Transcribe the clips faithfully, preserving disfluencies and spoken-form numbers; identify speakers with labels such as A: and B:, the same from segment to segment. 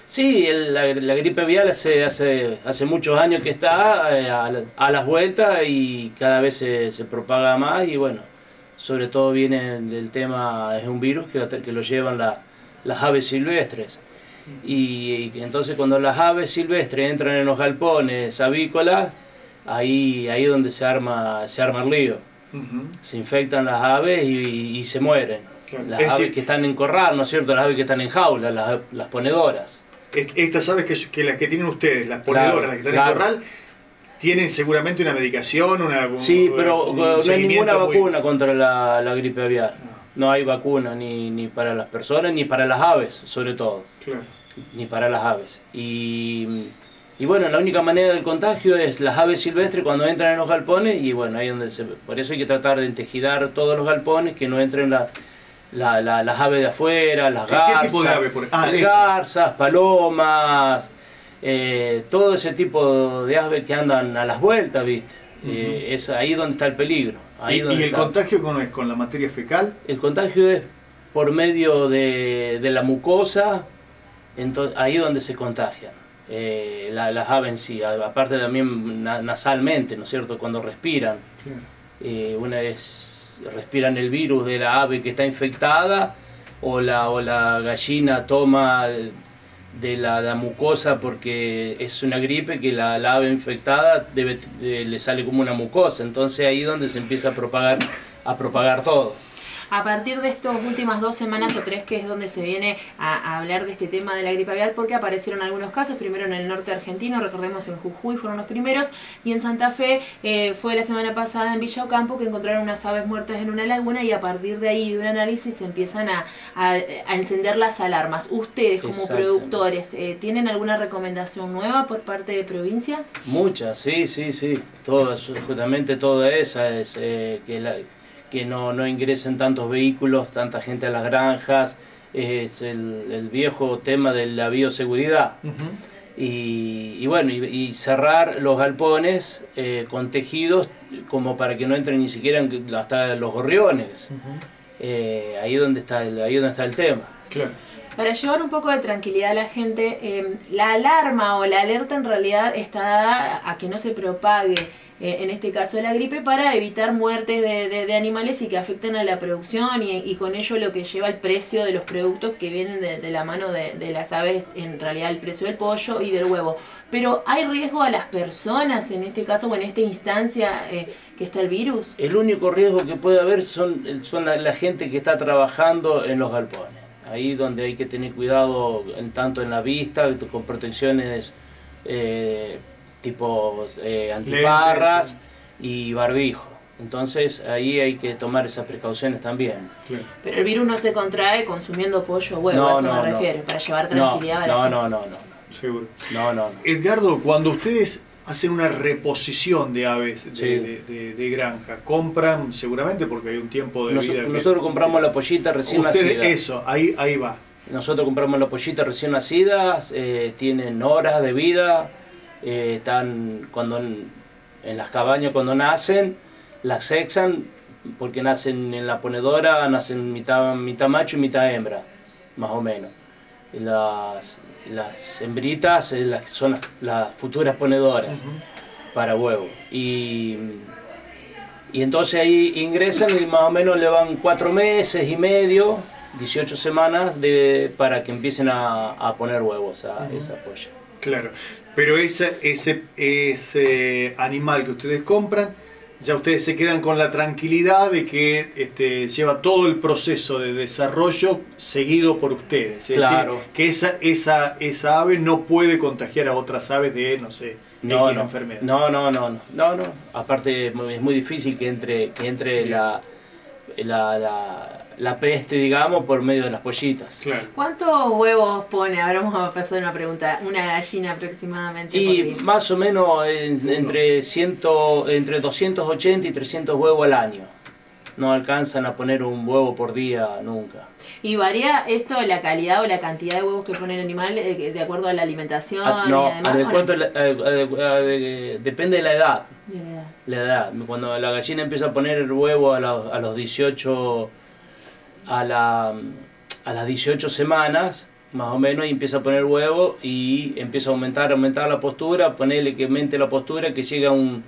A: Sí, el- la, la gripe aviar hace, hace, hace muchos años que está eh, a, la- a las vueltas y cada vez se, se propaga más y bueno, sobre todo viene el, el tema, es un virus que, lo- que lo llevan la- las aves silvestres. Y, y entonces cuando las aves silvestres entran en los galpones avícolas, ahí ahí es donde se arma, se arma el lío.
B: Ujú.
A: Se infectan las aves y, y se mueren.
B: Claro.
A: Las
B: Es
A: aves
B: decir,
A: que están en corral, ¿no es cierto? Las aves que están en jaula, las, las ponedoras.
B: est- estas aves que, que las que tienen ustedes, las
A: Claro,
B: ponedoras, las que están
A: claro.
B: en corral, tienen seguramente una medicación, una, un,
A: Sí, pero
B: un
A: no hay
B: seguimiento
A: ninguna
B: muy-
A: vacuna contra la, la gripe aviar.
B: No.
A: No hay vacuna ni, ni para las personas ni para las aves, sobre todo.
B: Claro.
A: Ni para las aves. Y, y bueno, la única manera del contagio es las aves silvestres cuando entran en los galpones y bueno, ahí donde se... Por eso hay que tratar de entejidar todos los galpones, que no entren la, la- la- las aves de afuera, las
B: ¿Qué- qué
A: garzas,
B: tipo de ave por- ah, esas.
A: garzas, palomas, eh, todo ese tipo de aves que andan a las vueltas, ¿viste? Eh, es ahí donde está el peligro. Ahí
B: ¿Y,
A: donde
B: y el
A: está.
B: contagio con, es con la materia fecal?
A: El contagio es por medio de, de la mucosa, entonces, ahí donde se contagian. Eh, la- las aves en sí, a- aparte también na- nasalmente, ¿no es cierto? Cuando respiran,
B: Claro.
A: eh, una vez respiran el virus de la ave que está infectada, o la, o la gallina toma de la, la mucosa porque es una gripe que la, la ave infectada debe, eh, le sale como una mucosa, entonces ahí donde se empieza a propagar, a propagar todo.
C: A partir de estas últimas dos semanas o tres, que es donde se viene a, a hablar de este tema de la gripe aviar, porque aparecieron algunos casos, primero en el norte argentino, recordemos en Jujuy fueron los primeros, y en Santa Fe eh, fue la semana pasada en Villa Ocampo que encontraron unas aves muertas en una laguna y a partir de ahí de un análisis se empiezan a, a, a encender las alarmas. Ustedes como
A: Exactamente.
C: productores, eh, ¿tienen alguna recomendación nueva por parte de provincia?
A: Muchas, sí, sí, sí, todas, justamente toda esa es eh, que, la, que no, no ingresen tantos vehículos, tanta gente a las granjas, es el, el viejo tema de la bioseguridad.
B: Ujú.
A: Y, y bueno, y, y cerrar los galpones eh, con tejidos como para que no entren ni siquiera en- hasta los gorriones.
B: Ujú.
A: Eh, ahí donde está el, ahí donde está el tema.
B: Claro.
C: Para llevar un poco de tranquilidad a la gente, eh, la alarma o la alerta en realidad está dada a que no se propague, eh, en este caso la gripe, para evitar muertes de, de- de animales y que afecten a la producción y, y con ello lo que lleva el precio de los productos que vienen de, de la mano de, de las aves, en realidad el precio del pollo y del huevo. Pero ¿hay riesgo a las personas en este caso o en esta instancia eh, que está el virus?
A: El único riesgo que puede haber son, son la, la gente que está trabajando en los galpones. Ahí donde hay que tener cuidado en, tanto en la vista, con protecciones eh, tipo eh, antiparras y barbijo. Entonces ahí hay que tomar esas precauciones también.
B: Claro.
C: Pero el virus no se contrae consumiendo pollo o huevo,
A: No,
C: a eso
A: no,
C: me
A: no.
C: refiero, para llevar
A: No,
C: tranquilidad a la
A: no,
C: gente.
A: no, no, no,
B: Seguro.
A: no, no, no.
B: Edgardo, cuando ustedes hacen una reposición de aves de,
A: Sí.
B: de- de- de granja, compran seguramente porque hay un tiempo de
A: Nos-
B: vida que-
A: nosotros compramos la pollita recién
B: Ustedes,
A: nacida.
B: eso, ahí, ahí va.
A: Nosotros compramos las pollitas recién nacidas, eh, tienen horas de vida, eh, están cuando en, en las cabañas cuando nacen, las sexan porque nacen en la ponedora, nacen mitad, mitad macho y mitad hembra, más o menos. Las, las hembritas eh, las, son las, las futuras ponedoras
B: Ujú.
A: para huevo. Y, y entonces ahí ingresan y más o menos le van cuatro meses y medio, dieciocho semanas de, para que empiecen a, a poner huevos a
B: Ujú.
A: esa polla.
B: Claro, pero ese, ese, ese animal que ustedes compran, ya ustedes se quedan con la tranquilidad de que este, lleva todo el proceso de desarrollo seguido por ustedes. Es
A: Claro.
B: decir, que esa, esa, esa ave no puede contagiar a otras aves de, no sé,
A: No,
B: X
A: no,
B: enfermedad.
A: no, no, no, no, no, no. Aparte es muy, es muy difícil que entre, que entre
B: Bien.
A: la, la, la, la peste, digamos, por medio de las pollitas.
B: Claro.
C: ¿Cuántos huevos pone? Ahora vamos a pasar una pregunta. Una gallina aproximadamente.
A: Y
C: por día?
A: más o menos en- entre, cien, entre doscientos ochenta y trescientos huevos al año. No alcanzan a poner un huevo por día nunca.
C: ¿Y varía esto la calidad o la cantidad de huevos que pone el animal eh, de acuerdo a la alimentación
A: Ah,
C: y
A: no,
C: además?
A: de
C: o no?
A: cuánto la- eh, eh, eh, depende de la edad.
C: De la edad.
A: La edad. Cuando la gallina empieza a poner el huevo a los, a los dieciocho, a, la, a las dieciocho semanas, más o menos, y empieza a poner huevo y empieza a aumentar, aumentar la postura, ponerle que aumente la postura, que llega a un,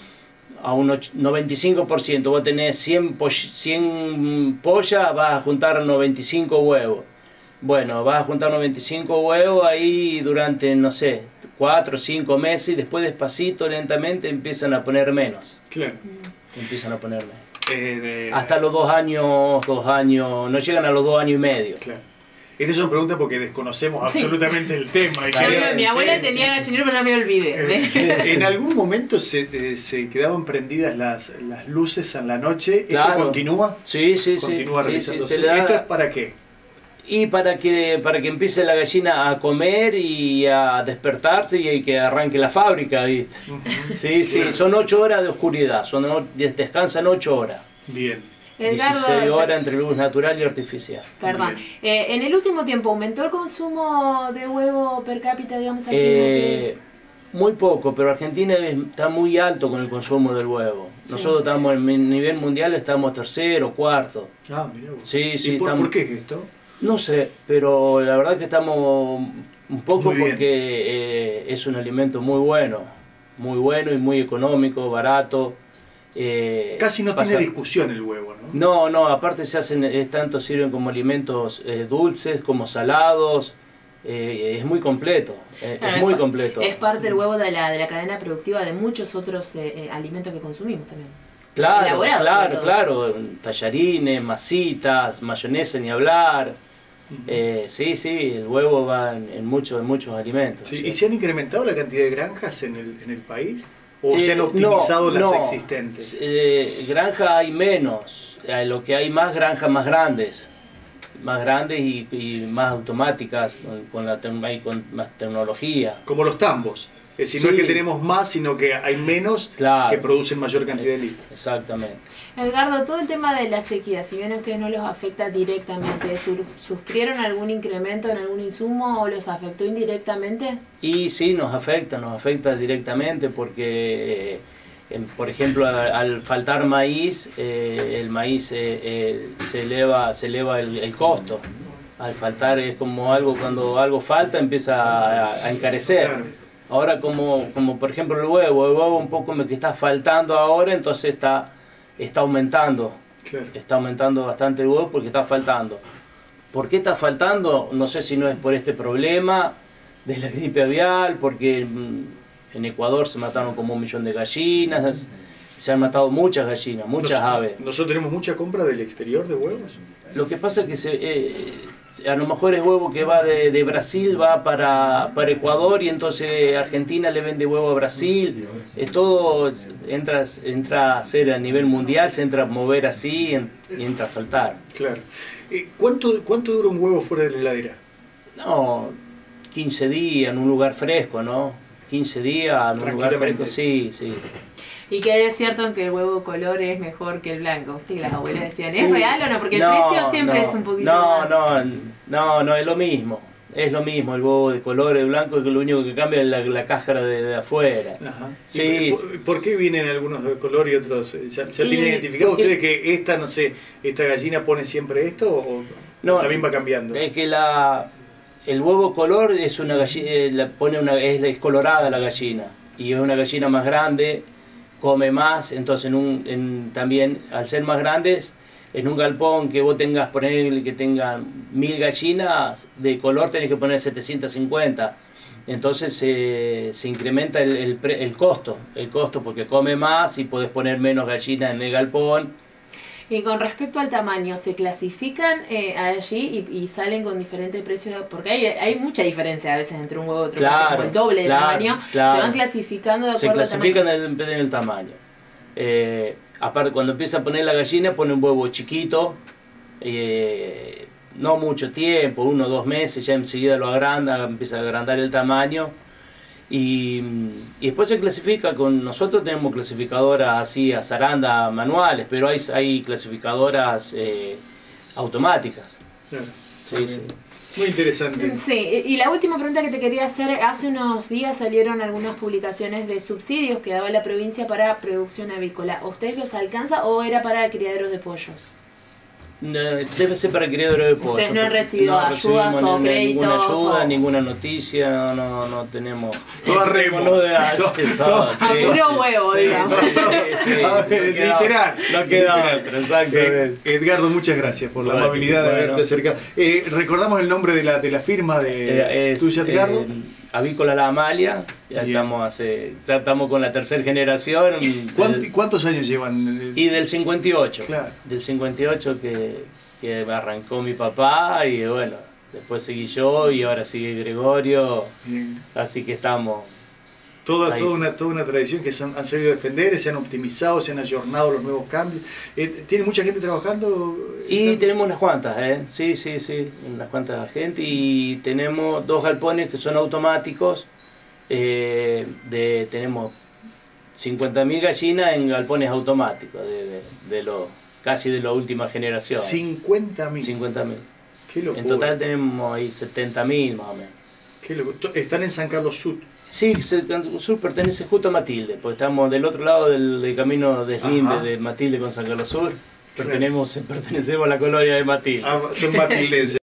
A: a un noventa y cinco por ciento. Vos tenés cien, po cien pollas, vas a juntar noventa y cinco huevos. Bueno, vas a juntar noventa y cinco huevos ahí durante, no sé, cuatro o cinco meses, y después despacito, lentamente, empiezan a poner menos.
B: Claro.
A: Empiezan a poner menos.
B: Eh, de...
A: Hasta los dos años, dos años, no llegan a los dos años y medio.
B: Claro. Esta es una pregunta porque desconocemos
C: Sí.
B: absolutamente el tema. Y
C: Yo
B: quería-
C: me- mi abuela
B: eh,
C: tenía gallinero, pero ya me olvidé.
B: eh, En algún momento se, eh, se quedaban prendidas las, las luces en la noche. ¿Esto
A: Claro.
B: continúa?
A: Sí, sí, sí.
B: Continúa
A: sí, sí,
B: realizándose.
A: se le da-
B: ¿Esto es para qué?
A: Y para que, para que empiece la gallina a comer y a despertarse y que arranque la fábrica, ¿viste?
B: Ujú.
A: Sí, sí,
B: Claro.
A: son ocho horas de oscuridad, son, o- descansan ocho horas.
B: Bien.
C: Edgardo,
A: dieciséis horas entre luz natural y artificial.
C: Perdón.
B: Bien.
C: Eh, en el último tiempo, ¿aumentó el consumo de huevo per cápita, digamos, aquí en lo
A: Eh,
C: que es?
A: Muy poco, pero Argentina está muy alto con el consumo del huevo.
C: Sí.
A: Nosotros estamos en mi- nivel mundial, estamos tercero, cuarto.
B: Ah, mirá vos.
A: Sí, sí,
B: ¿Y por,
A: estamos-
B: por qué es esto?
A: No sé, pero la verdad que estamos un poco
B: Muy bien.
A: porque eh, es un alimento muy bueno, muy bueno y muy económico, barato. eh,
B: Casi no
A: pasa-
B: tiene discusión el huevo, ¿no?
A: No, no, aparte se hacen, eh, tanto sirven como alimentos eh, dulces, como salados, eh, es muy completo, eh,
C: Claro,
A: es muy
C: pa-
A: completo.
C: Es parte del huevo de la, de la cadena productiva de muchos otros eh, eh, alimentos que consumimos también.
A: Claro,
C: elaborado, sobre
A: claro,
C: todo.
A: claro, tallarines, masitas, mayonesa ni hablar.
B: Ujú.
A: Eh, sí, sí, el huevo va en, en muchos, en muchos alimentos.
B: Sí,
A: ¿sí?
B: ¿Y se han incrementado la cantidad de granjas en el, en el país? ¿O
A: Eh,
B: se han optimizado
A: no,
B: las
A: no.
B: existentes?
A: Eh, granja hay menos, eh, lo que hay más granjas más grandes, más grandes y, y más automáticas, con, con, la, tec- hay con más tecnología.
B: Como los tambos. Es decir, no
A: Sí.
B: es que tenemos más, sino que hay menos
A: Claro.
B: que producen mayor cantidad de litros.
A: Exactamente.
C: Edgardo, todo el tema de la sequía, si bien a ustedes no los afecta directamente, ¿su- ¿sufrieron algún incremento en algún insumo o los afectó indirectamente?
A: Y sí, nos afecta, nos afecta directamente porque, eh, en- por ejemplo, a- al faltar maíz, eh, el maíz eh, eh, se eleva, se eleva el, el costo. Al faltar es como algo, cuando algo falta empieza a, a encarecer.
B: Claro.
A: Ahora como, como por ejemplo el huevo, el huevo un poco me que está faltando ahora, entonces está, está aumentando.
B: Claro.
A: Está aumentando bastante el huevo porque está faltando. ¿Por qué está faltando? No sé si no es por este problema de la gripe aviar, porque mm, en Ecuador se mataron como un millón de gallinas, se han matado muchas gallinas, muchas
B: Nos-
A: aves.
B: Nosotros tenemos mucha compra del exterior de huevos.
A: Lo que pasa es que se, eh, a lo mejor es huevo que va de, de Brasil, va para, para Ecuador y entonces Argentina le vende huevo a Brasil. Es todo entra, entra a ser a nivel mundial, se entra a mover así en- y entra a faltar.
B: Claro. Eh, ¿cuánto, ¿Cuánto dura un huevo fuera de la heladera?
A: No, quince días en un lugar fresco, ¿no? quince días en un lugar
B: Tranquilamente.
A: fresco, sí, sí.
C: Y que es cierto que el huevo color es mejor que el blanco. Usted y las abuelas decían, ¿es
A: Sí.
C: real o no? Porque el
A: No,
C: precio siempre
A: no,
C: es un poquito
A: no,
C: más.
A: No, no, no, es lo mismo. Es lo mismo, el huevo de color blanco, que lo único que cambia es la, la cáscara de, de afuera.
B: Ajá.
A: Sí,
B: ¿Y por,
A: sí.
B: por qué vienen algunos de color y otros? eh, ¿Ya, ya
A: Y-
B: tienen identificado
A: porque-
B: ustedes que esta, no sé, esta gallina pone siempre esto o
A: No,
B: también va cambiando?
A: Es que la, el huevo color es una gallina, eh, la pone una, es, es colorada la gallina, y es una gallina más grande, come más, entonces en un, en, también al ser más grandes, en un galpón que vos tengas, poner que tengan mil gallinas de color, tenés que poner setecientas cincuenta. Entonces eh, se incrementa el, el, pre- el costo, el costo porque come más y podés poner menos gallinas en el galpón.
C: Y con respecto al tamaño, ¿se clasifican eh, allí y, y salen con diferentes precios? Porque hay, hay mucha diferencia a veces entre un huevo y otro,
A: Claro,
C: como el doble de
A: claro,
C: tamaño.
A: claro.
C: Se van clasificando de
A: Se
C: acuerdo al
A: clasifican
C: tamaño.
A: en el, en el tamaño. Eh, aparte, cuando empieza a poner la gallina, pone un huevo chiquito, eh, no mucho tiempo, uno o dos meses, ya enseguida lo agranda, empieza a agrandar el tamaño. Y, y después se clasifica con, nosotros tenemos clasificadoras así a zaranda manuales, pero hay, hay clasificadoras eh, automáticas.
B: Claro.
A: Sí, sí.
B: Muy interesante.
C: Sí, y la última pregunta que te quería hacer, hace unos días salieron algunas publicaciones de subsidios que daba la provincia para producción avícola. ¿A ustedes los alcanza o era para criaderos de pollos?
A: No, debe ser para criadero de pollo.
C: Ustedes no han recibido
A: no
C: ayudas
A: recibimos
C: o
A: ni-
C: créditos
A: Ninguna ayuda,
C: o-
A: ninguna noticia, no, no, no tenemos.
B: Todo a remo.
A: Tenemos lo de hace,
B: Todo-
A: todo,
B: todo-
A: sí,
C: A puro
A: sí,
C: huevo,
A: sí,
C: digamos.
A: sí, sí, sí,
B: A
A: no
B: ver,
A: queda-
B: literal.
A: No queda
B: Literal.
A: otro, exactamente.
B: Eh, Edgardo, muchas gracias por la
A: Bueno,
B: amabilidad de
A: bueno.
B: haberte acercado. Eh, recordamos el nombre de la, de la firma de
A: Eh, es,
B: tuya, Edgardo.
A: eh, Avícola La Amalia, ya
B: Bien.
A: estamos hace, ya estamos con la tercera generación.
B: ¿Cuánt-
A: del-
B: ¿Cuántos años llevan?
A: y del cincuenta y ocho.
B: Claro.
A: Del cincuenta y ocho que, que arrancó mi papá y bueno, después seguí yo y ahora sigue Gregorio,
B: Bien.
A: así que estamos.
B: Toda,
A: Ahí.
B: toda, una, toda una tradición que se han, han sabido defender, se han optimizado, se han ayornado los nuevos cambios. Eh, ¿Tiene mucha gente trabajando?
A: Y
B: Edgardo?
A: tenemos unas cuantas, ¿eh? Sí, sí, sí, unas cuantas gente y tenemos dos galpones que son automáticos, eh, de, tenemos cincuenta mil gallinas en galpones automáticos, de, de, de lo, casi de la última generación.
B: cincuenta mil.
A: cincuenta mil.
B: Qué locura.
A: En total tenemos ahí setenta mil más o menos.
B: Qué locura. To- Están en San Carlos Sur.
A: Sí, el sur pertenece justo a Matilde, porque estamos del otro lado del, del camino deslinde
B: Ajá.
A: de Matilde con San Carlos Sur.
B: Claro.
A: Pertenecemos, pertenecemos a la colonia de Matilde.
B: Ah, son matildenses.